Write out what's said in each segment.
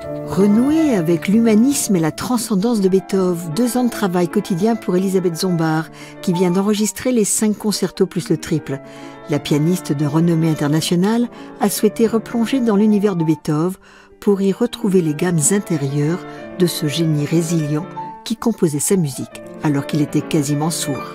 Renouer avec l'humanisme et la transcendance de Beethoven, 2 ans de travail quotidien pour Elisabeth Zombart, qui vient d'enregistrer les 5 concertos plus le triple. La pianiste de renommée internationale a souhaité replonger dans l'univers de Beethoven pour y retrouver les gammes intérieures de ce génie résilient qui composait sa musique alors qu'il était quasiment sourd.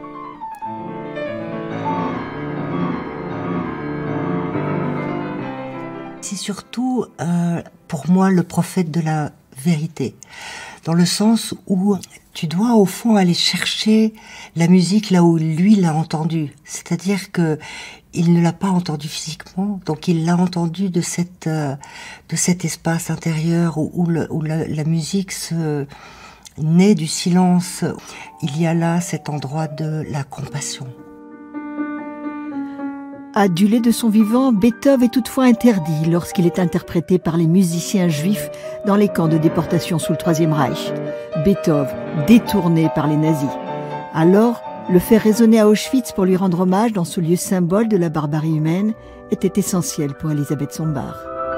C'est surtout, pour moi, le prophète de la vérité, dans le sens où tu dois au fond aller chercher la musique là où lui l'a entendue. C'est-à-dire que il ne l'a pas entendue physiquement, donc il l'a entendue de cet espace intérieur où la musique naît du silence. Il y a là cet endroit de la compassion. Adulé de son vivant, Beethoven est toutefois interdit lorsqu'il est interprété par les musiciens juifs dans les camps de déportation sous le Troisième Reich. Beethoven, détourné par les nazis. Alors, le faire résonner à Auschwitz pour lui rendre hommage dans ce lieu symbole de la barbarie humaine était essentiel pour Elisabeth Zombart.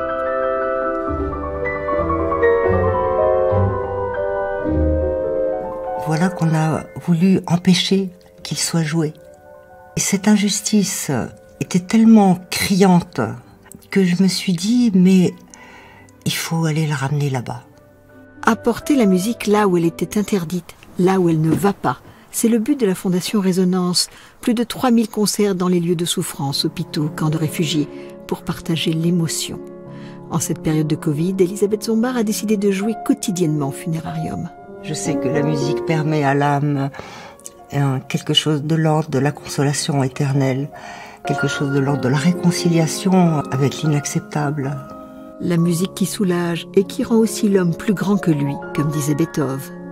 Voilà qu'on a voulu empêcher qu'il soit joué. Et cette injustice était tellement criante que je me suis dit, mais il faut aller la ramener là-bas. Apporter la musique là où elle était interdite, là où elle ne va pas. C'est le but de la Fondation Résonance. Plus de 3000 concerts dans les lieux de souffrance, hôpitaux, camps de réfugiés, pour partager l'émotion. En cette période de Covid, Elisabeth Zombart a décidé de jouer quotidiennement au funérarium. Je sais que la musique permet à l'âme quelque chose de l'ordre de la consolation éternelle, quelque chose de l'ordre de la réconciliation avec l'inacceptable. La musique qui soulage et qui rend aussi l'homme plus grand que lui, comme disait Beethoven.